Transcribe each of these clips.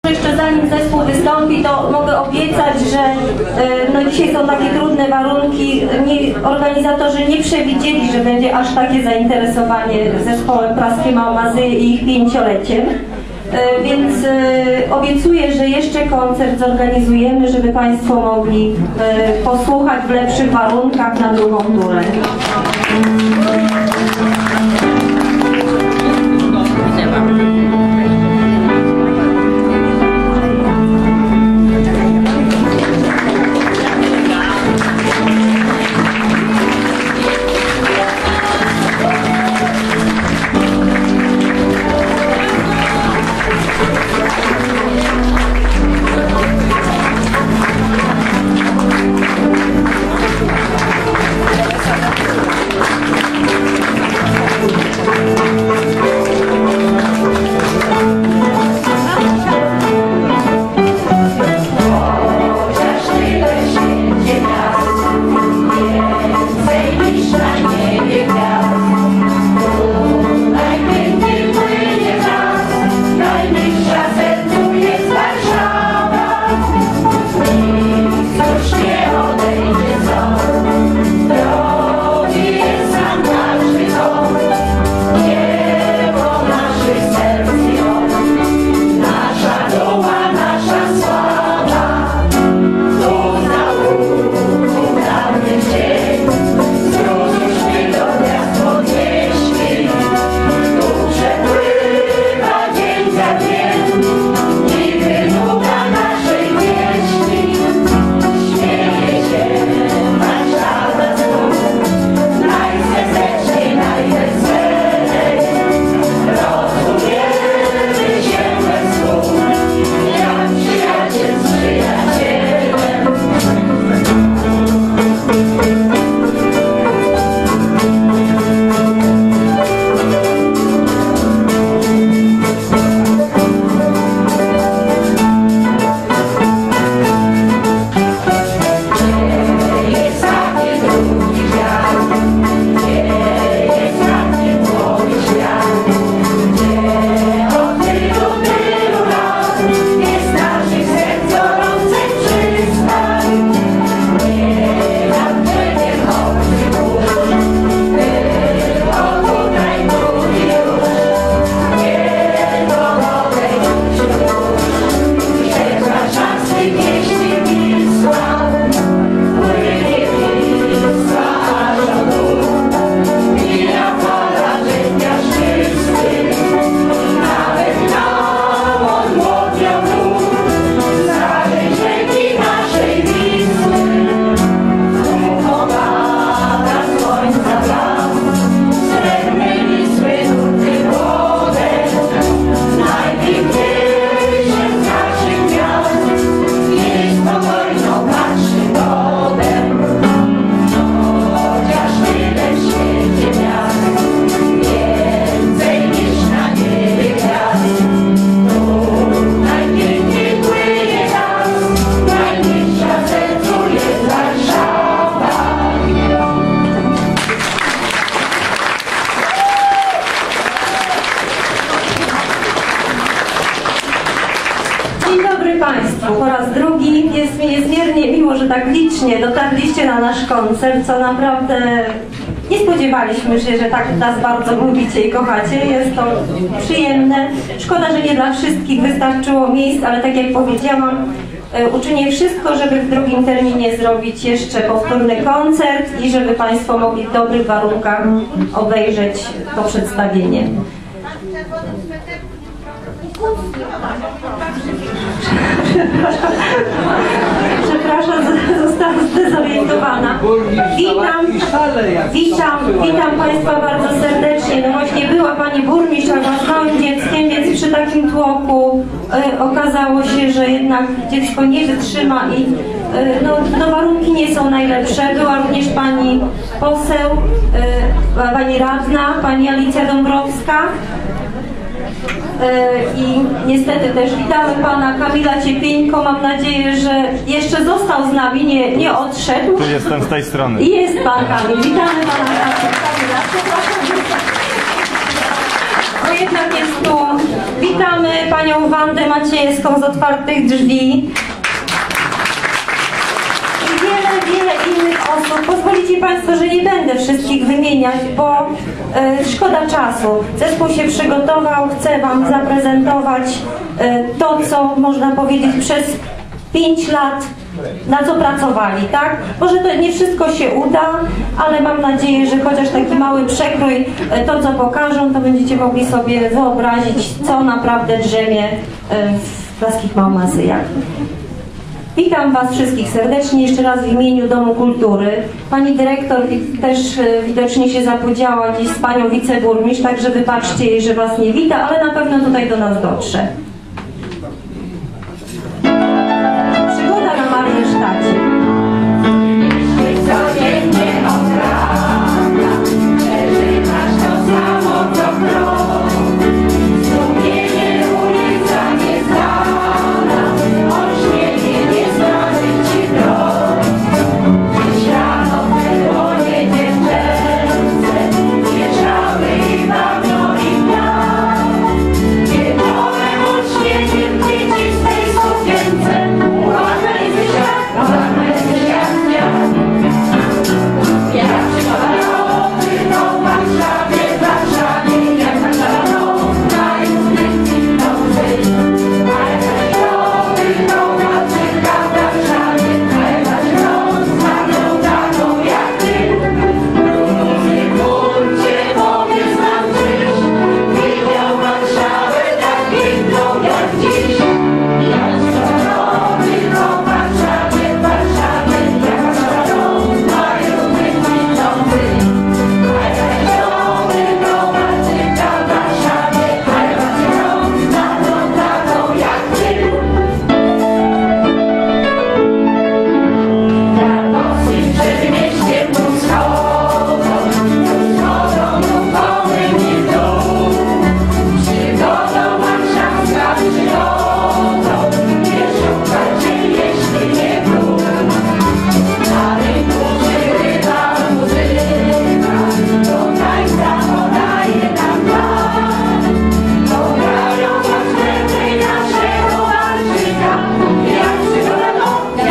Jeszcze zanim zespół wystąpi, to mogę obiecać, że no dzisiaj są takie trudne warunki. Organizatorzy nie przewidzieli, że będzie aż takie zainteresowanie zespołem Praskie Malmazy i ich 5-leciem. Więc obiecuję, że jeszcze koncert zorganizujemy, żeby Państwo mogli posłuchać w lepszych warunkach na drugą turę. Po raz drugi jest mi niezmiernie miło, że tak licznie dotarliście na nasz koncert, co naprawdę nie spodziewaliśmy się, że tak nas bardzo lubicie i kochacie. Jest to przyjemne. Szkoda, że nie dla wszystkich wystarczyło miejsc, ale tak jak powiedziałam, uczynię wszystko, żeby w drugim terminie zrobić jeszcze powtórny koncert i żeby Państwo mogli w dobrych warunkach obejrzeć to przedstawienie. Przepraszam, zostałam zdezorientowana. Witam Państwa bardzo serdecznie. No właśnie była Pani burmistrz, a była z małym dzieckiem, więc przy takim tłoku okazało się, że jednak dziecko nie wytrzyma i no warunki nie są najlepsze. Była również Pani poseł, Pani radna, Pani Alicja Dąbrowska. I niestety też witamy Pana Kamila Ciepieńko. Mam nadzieję, że jeszcze został z nami, nie odszedł. Tu jestem z tej strony. I jest Pan Kamil. Witamy Pana Kamila. jednak jest tu. Witamy panią Wandę Maciejską z Otwartych Drzwi. I wiele innych osób. Pozwolicie państwo, że nie będę wszystkich wymieniać, bo szkoda czasu. Zespół się przygotował, chcę wam zaprezentować to, co można powiedzieć przez 5 lat, na co pracowali, tak? Może to nie wszystko się uda, ale mam nadzieję, że chociaż taki mały przekrój, to co pokażą, to będziecie mogli sobie wyobrazić, co naprawdę drzemie w Praskich Małmazyjach. Witam was wszystkich serdecznie, jeszcze raz w imieniu Domu Kultury. Pani dyrektor też widocznie się zapodziała gdzieś z panią wiceburmistrz, także wybaczcie jej, że was nie wita, ale na pewno tutaj do nas dotrze. Przygoda na Mariensztacie. Codziennie od rana przeżywasz to samo co krok. Zgubienie ulica nieznana, olśnienie nieznany ci krok. Dziś rano w dłonie dziewczęce wieszały i bawią i miał. Wieczorem olśnieniem dzieci w tej sukience uważaj z świat, uważaj z świat. Jak przygoda do Warszawie, Warszawie, jak Warszawa najróżniejszych nocy. A jak do Warszyka, Warszawie, zmarną taką jak ty. Różny kurcie powiedz nam czyś, widział Warszawę tak piękną jak dziś. Jak przygoda do Warszawie, Warszawie, jak Warszawa najróżniejszych nocy. A jak do Warszyka, Warszawie, zmarną taką jak ty. Radosy przed mieściem tu schodzą, ruchomym i w dół. Przygodą warszawska przygodą, nie szukajcie, jeśli nie tu. Na rynku przygrywa muzyka, do tańca podaje nam plan. Pograją pasztety naszego walczyka, jak przygoda do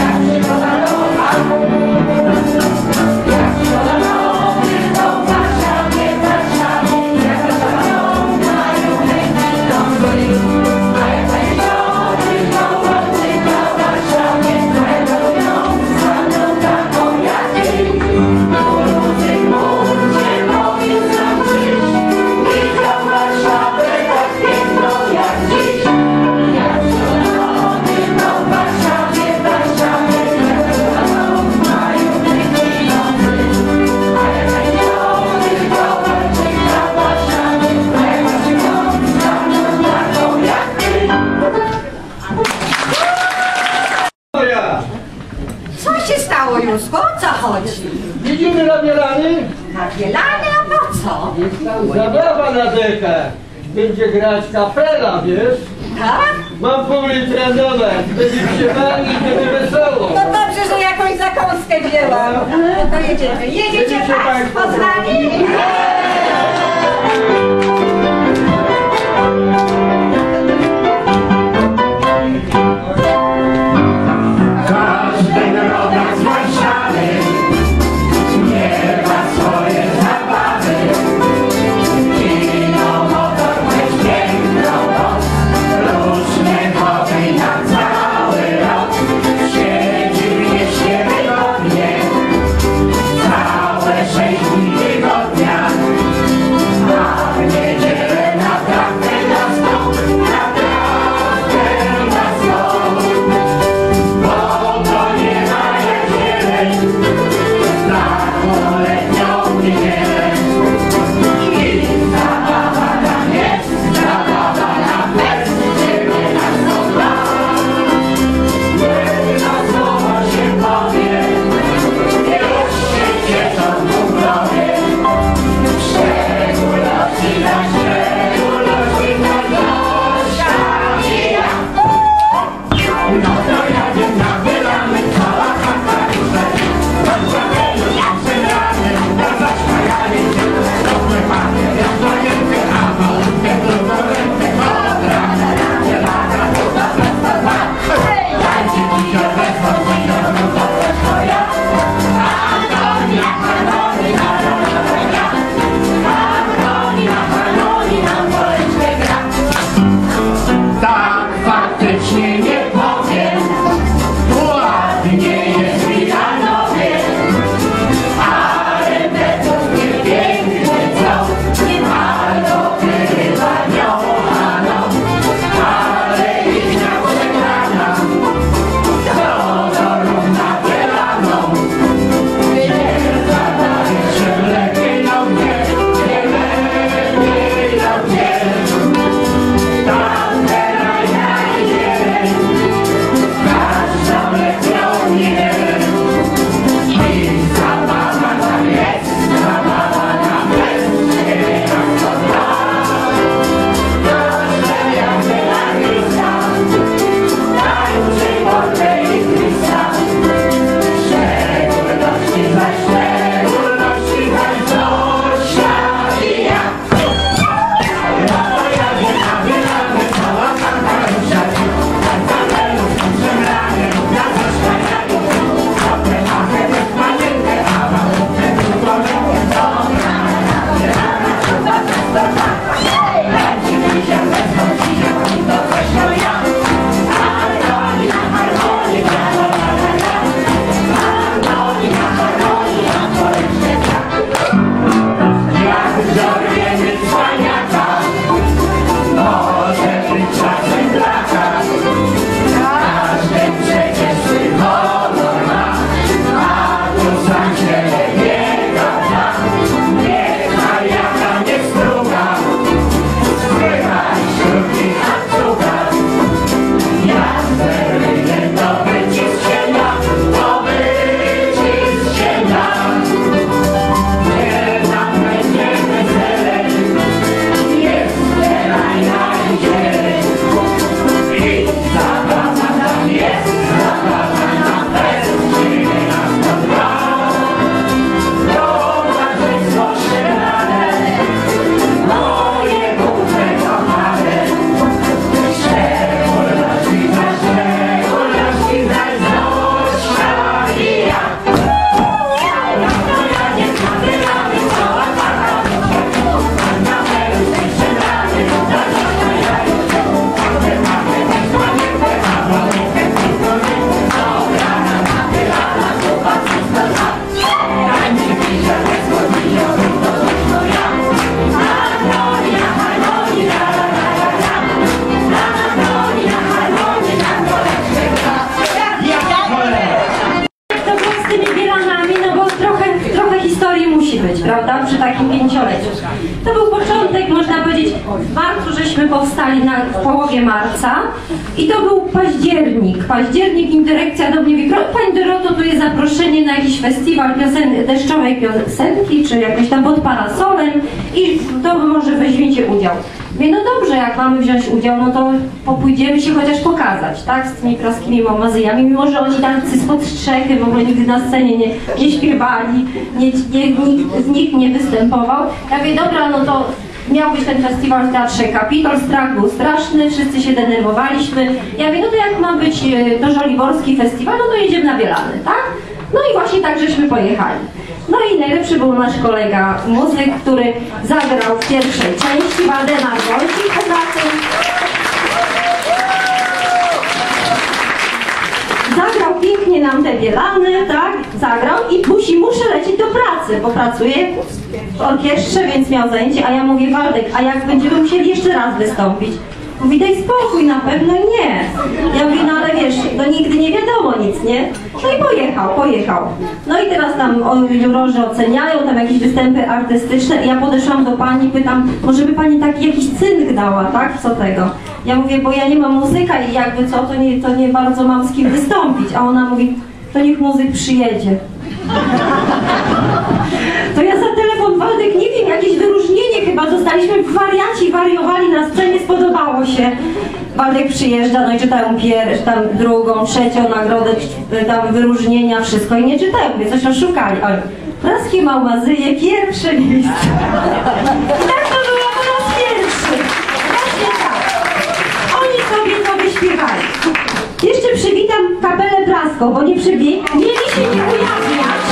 Warszawie, Warszawie, jak Warszawa najróżniejszych nocy. A jak tańcowy do walczyka w Warszawie, zmarną taką jak ty. Różny kurcie powiedz nam czyś, widział Warszawę tak piękną jak dziś. Jak przygoda do Warszawie, Warszawie, jak Warszawa najróżniejszych nocy. A jak tańcowy do walczyka w Warszawie, zmarną taką jak ty. Co się stało, Józku? O co chodzi? Widzimy Rabielany? Na Bielany, a po co? Zabawa na dekę. Będzie grać kapela, wiesz? Tak? Mam pół litra nowek. Będzie śpiewali i będzie wesoło. No dobrze, że jakąś zakąskę wzięłam. No to jedziemy. Jedziecie państwo z nami? Każdy rodak z Warszawy śpiewa swoje zabawy. Kino, motor, łódź, piękną noc, różne hobby na cały rok. Siedzi w mieście wygodnie, całe 6 dni tygodnia. weteranami, no bo trochę historii musi być, prawda, przy takim 5-leciu. To był początek, można powiedzieć, w marcu żeśmy powstali w połowie marca i to był październik i dyrekcja do mnie mówi, pani Doroto, tu jest zaproszenie na jakiś festiwal deszczowej piosenki, czy jakoś tam pod parasolem i to może weźmiecie udział. Mówię, no dobrze, jak mamy wziąć udział, no to pójdziemy się chociaż pokazać, tak, z tymi praskimi mazyjami, mimo że oni tacy spod strzechy, w ogóle nigdy na scenie nie śpiewali, nikt nie występował. Ja mówię, dobra, no to miał być ten festiwal w Teatrze Kapitol, strach był straszny, wszyscy się denerwowaliśmy. Ja mówię, no to jak ma być to żoliborski festiwal, no to jedziemy na Bielany, tak? No i właśnie tak żeśmy pojechali. No i najlepszy był nasz kolega muzyk, który zagrał w pierwszej części, Waldemar Wojcik, poza tym zagrał pięknie nam te Bielany, tak? Zagrał i muszę lecieć do pracy, bo pracuję w orkiestrze, więc miał zajęcie, a ja mówię, Waldek, a jak będziemy musieli jeszcze raz wystąpić? Mówi, daj spokój, na pewno nie. Ja mówię, no ale wiesz, no nigdy nie wiadomo nic, nie? No i pojechał. No i teraz tam jurorzy oceniają, tam jakieś występy artystyczne. Ja podeszłam do pani, pytam, może by pani taki jakiś cynk dała, tak? Co tego? Ja mówię, bo ja nie mam muzyka i jakby co, to nie bardzo mam z kim wystąpić. A ona mówi, to niech muzyk przyjedzie. To ja za telefon, Waldek, nie wiem, jakieś wyróżnienie chyba dostaliśmy, wariaci wariowali na scenie, spodobało się. Waldek przyjeżdża, no i czytają tam drugą, trzecią nagrodę, tam wyróżnienia, wszystko i nie czytają, mówię, coś oszukali, ale praskie Małmazyje, pierwsze miejsce. I tak to było po raz pierwszy. Właśnie tak. Oni sobie śpiewali. Jeszcze przywitam kapelę praską, bo mieli się nie ujawniać.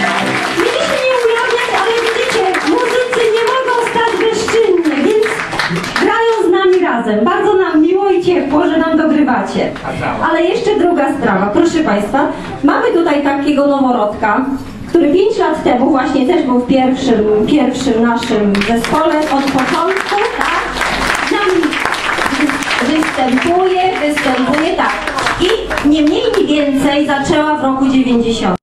Ale widzicie, muzycy nie mogą stać bezczynnie, więc grają z nami razem. Bardzo nam miło i ciepło, że nam dogrywacie. Ale jeszcze druga sprawa, proszę Państwa, mamy tutaj takiego noworodka, który 5 lat temu właśnie też był w pierwszym naszym zespole od początku, tak? Z nami występuje, tak. I nie mniej, nie więcej zaczęła w roku 90.